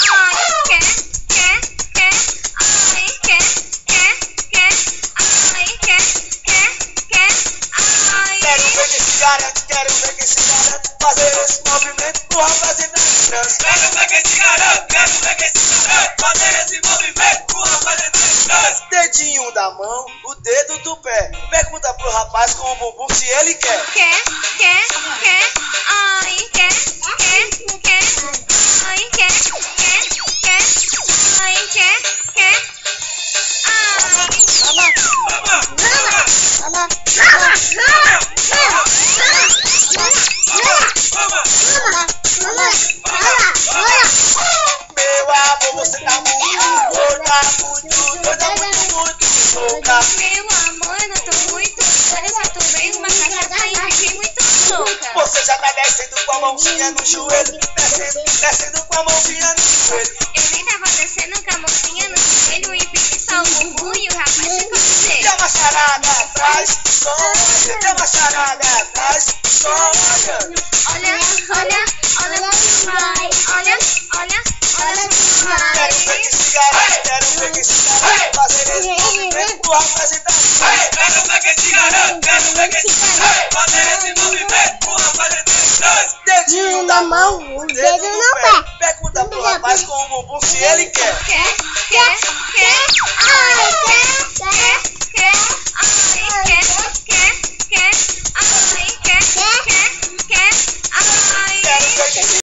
Quero ver quem se garante fazer esse movimento pro rapaz entrar em transe. Quero ver quem se garante, quero ver quem se garante fazer esse movimento pro rapaz entrar em transe. Dedinho da mão, o dedo do pé. Pergunta pro rapaz com o bumbum se ele quer. Quer, ai, quer, ai, quer, ai, quer, ai, Meu amor, você tá muito doida, muito doida, muito louca. meu amor, eu não tô muito doida, só tomei uma cachaça e fiquei muito louca. Você já tá descendo com a mãozinha no joelho, descendo com a mãozinha no joelho. Eu nem tava descendo com a mãozinha no joelho e pedi só o bumbum e o rapaz ficou Tem dizendo. uma charada atrás, sonha. Tem uma charada atrás, sonha. Olha pro vai, olha pro vai. Quero ver quem se garante, quero ver quem se garante fazer esse movimento pro rapaz entrar em transe. Quero ver quem se garante, quero ver quem se garante fazer esse movimento pro rapaz entrar em transe. Dedinho da mão, o dedo no pé. Pergunta pro rapaz com o bumbum se ele quer. Quer, ai, quer, ai, quer.